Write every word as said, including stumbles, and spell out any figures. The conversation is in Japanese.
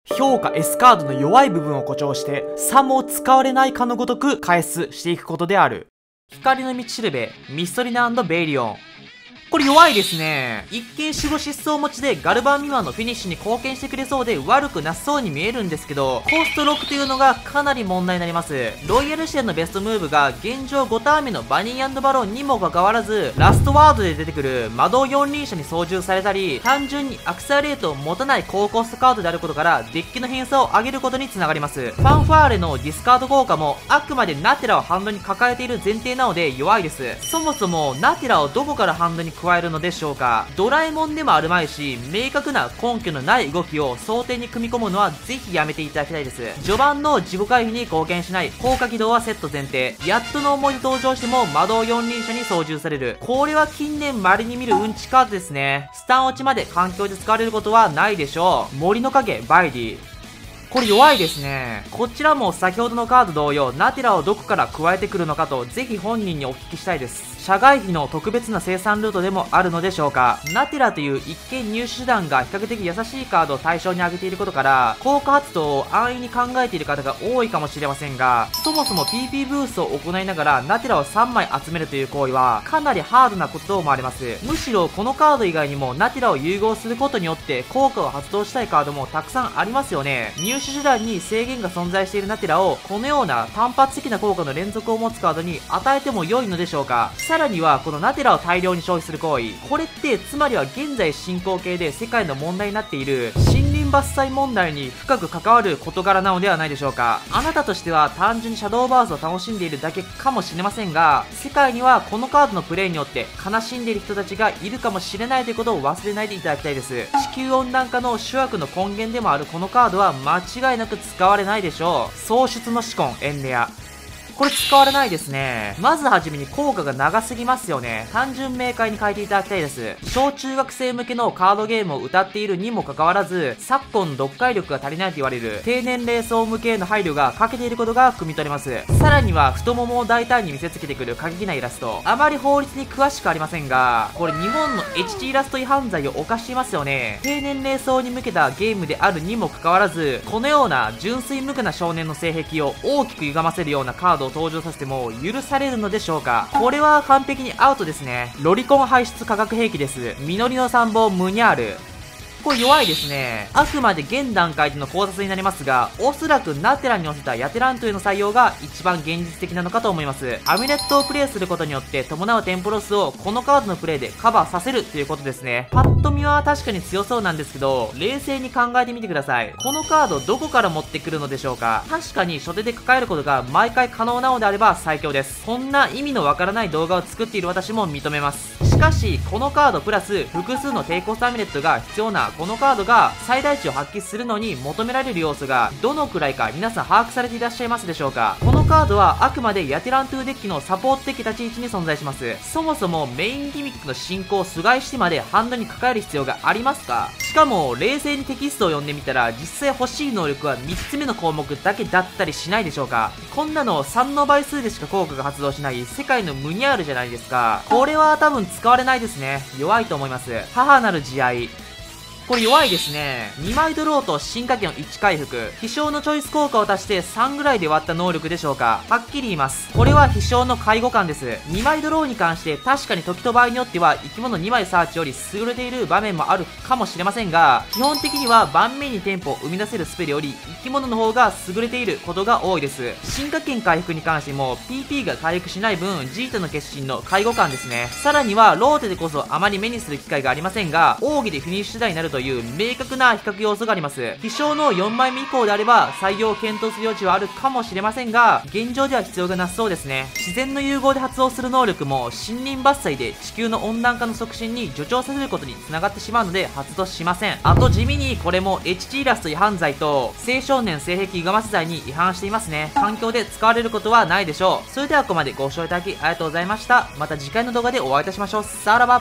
評価 S カードの弱い部分を誇張して、さも使われないかのごとく回数していくことである。光の道しるべ、ミストリナ&ベイリオン。これ弱いですね。一見守護疾走持ちでガルバン未満のフィニッシュに貢献してくれそうで悪くなさそうに見えるんですけど、コストろくというのがかなり問題になります。ロイヤル視点のベストムーブが現状ごターン目のバニー&バロンにもかかわらず、ラストワードで出てくる魔導四輪車に操縦されたり、単純にアクセラレートを持たない高コストカードであることからデッキの偏差を上げることにつながります。ファンファーレのディスカード効果もあくまでナテラをハンドに抱えている前提なので弱いです。そもそもナテラをどこからハンドに加えるのでしょうか。ドラえもんでもあるまいし、明確な根拠のない動きを想定に組み込むのはぜひやめていただきたいです。序盤の自己回避に貢献しない効果起動はセット前提。やっとの思いで登場しても魔導四輪車に操縦される。これは近年稀に見るうんちカードですね。スタン落ちまで環境で使われることはないでしょう。森の影バイディ。これ弱いですね。こちらも先ほどのカード同様、ナテラをどこから加えてくるのかとぜひ本人にお聞きしたいです。社外費の特別な生産ルートでもあるのでしょうか。ナテラという一見入手手段が比較的優しいカードを対象に挙げていることから、効果発動を安易に考えている方が多いかもしれませんが、そもそも ピーピー ブーストを行いながらナテラをさんまい集めるという行為はかなりハードなことと思われます。むしろこのカード以外にもナテラを融合することによって効果を発動したいカードもたくさんありますよね。入手手段に制限が存在しているナテラをこのような単発的な効果の連続を持つカードに与えても良いのでしょうか。さらにはこのナテラを大量に消費する行為、これってつまりは現在進行形で世界の問題になっている森林伐採問題に深く関わる事柄なのではないでしょうか。あなたとしては単純にシャドーバースを楽しんでいるだけかもしれませんが、世界にはこのカードのプレイによって悲しんでいる人たちがいるかもしれないということを忘れないでいただきたいです。地球温暖化の主悪の根源でもあるこのカードは間違いなく使われないでしょう。創出のシコンエンレア。これ使われないですね。まずはじめに効果が長すぎますよね。単純明快に変えていただきたいです。小中学生向けのカードゲームを歌っているにもかかわらず、昨今読解力が足りないと言われる低年齢層向けへの配慮が欠けていることが汲み取れます。さらには太ももを大胆に見せつけてくる過激なイラスト。あまり法律に詳しくありませんが、これ日本の エイチティー イラスト違反罪を犯していますよね。低年齢層に向けたゲームであるにもかかわらず、このような純粋無垢な少年の性癖を大きく歪ませるようなカードを登場させても許されるのでしょうか。これは完璧にアウトですね。ロリコン排出化学兵器です。実りの参謀ムニャール。これ弱いですね。あくまで現段階での考察になりますが、おそらくナテラに寄せたヤテラントへの採用が一番現実的なのかと思います。アミュレットをプレイすることによって伴うテンポロスをこのカードのプレイでカバーさせるということですね。パッと見は確かに強そうなんですけど、冷静に考えてみてください。このカードどこから持ってくるのでしょうか。確かに初手で抱えることが毎回可能なのであれば最強です。こんな意味のわからない動画を作っている私も認めます。しかしこのカードプラス複数の低コストアミュレットが必要なこのカードが最大値を発揮するのに求められる要素がどのくらいか皆さん把握されていらっしゃいますでしょうか。このカードはあくまでヤテラントゥーデッキのサポート的立ち位置に存在します。そもそもメインギミックの進行を阻害してまでハンドに抱える必要がありますか。しかも冷静にテキストを読んでみたら実際欲しい能力はみっつめの項目だけだったりしないでしょうか。こんなのさんの倍数でしか効果が発動しない世界のムニャールじゃないですか。これは多分使われないですね。弱いと思います。母なる慈愛。これ弱いですね。にまいドローと進化系のいち回復。飛翔のチョイス効果を足してさんぐらいで割った能力でしょうか。はっきり言います。これは飛翔の介護官です。にまいドローに関して確かに時と場合によっては生き物にまいサーチより優れている場面もあるかもしれませんが、基本的には盤面にテンポを生み出せるスペルより生き物の方が優れていることが多いです。進化圏回復に関しても ピーピー が回復しない分ジータの決心の介護官ですね。さらにはローテでこそあまり目にする機会がありませんが、奥義でフィニッシュ台になるという明確な比較要素があります。飛翔のよんまいめ以降であれば採用を検討する余地はあるかもしれませんが、現状では必要がなさそうですね。自然の融合で発動する能力も森林伐採で地球の温暖化の促進に助長させることにつながってしまうので発動しません。あと地味にこれも エイチティー イラスト違反罪と青少年性癖歪ませ罪に違反していますね。環境で使われることはないでしょう。それではここまでご視聴いただきありがとうございました。また次回の動画でお会いいたしましょう。さらば。